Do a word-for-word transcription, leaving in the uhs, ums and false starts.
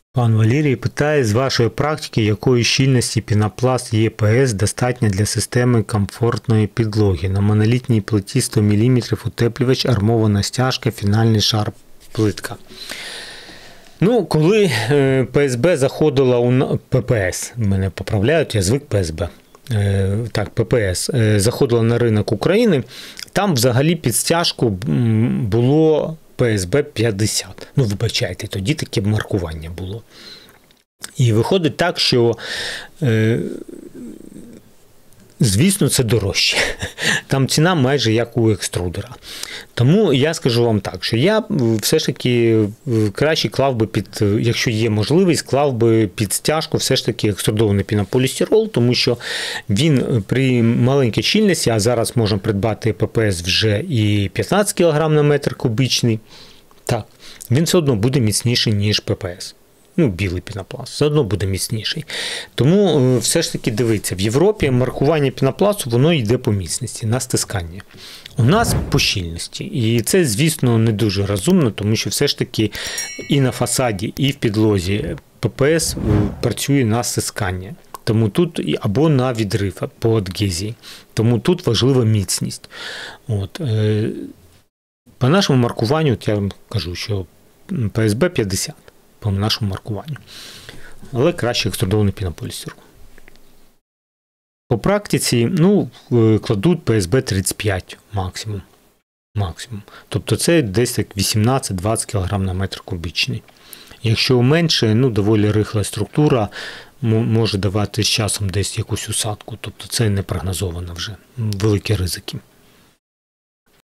Пан Валерій питає, з вашої практики, якої щільності пінопласт Е П С достатньо для системи комфортної підлоги? На монолітній плиті сто міліметрів утеплювач, армована стяжка, фінальний шар плитка. Ну, коли П С Б заходила у П П С, мене поправляють, я звик П С Б. Так, П П С заходила на ринок України, там взагалі під стяжку було П С Б п'ятдесят. Ну, вибачайте, тоді таке маркування було. І виходить так, що, е, звісно, це дорожче. Там ціна майже як у екструдера. Тому я скажу вам так, що я все ж таки краще клав би під, якщо є можливість, клав би під стяжку все ж таки екструдований пінополістирол, тому що він при маленькій щільності, а зараз можна придбати П П С вже і п'ятнадцять кілограмів на метр кубічний, так, він все одно буде міцніший, ніж П П С. Ну, білий пінопласт, все одно буде міцніший. Тому все ж таки дивіться, в Європі маркування пінопласту, воно йде по міцності, на стискання. У нас по щільності. І це, звісно, не дуже розумно, тому що все ж таки і на фасаді, і в підлозі П П С працює на стискання. Тому тут, або на відрив по адгезії. Тому тут важлива міцність. От. По нашому маркуванню, от я вам кажу, що П С Б п'ятдесят. По нашому маркуванню. Але краще екструдований пінополістирол. По практиці, ну, кладуть П С Б тридцять п'ять максимум. Максимум. Тобто це десь так вісімнадцять-двадцять кілограмів на метр кубічний. Якщо менше, ну, доволі рихла структура, може давати з часом десь якусь усадку. Тобто це не прогнозовано вже. Великі ризики.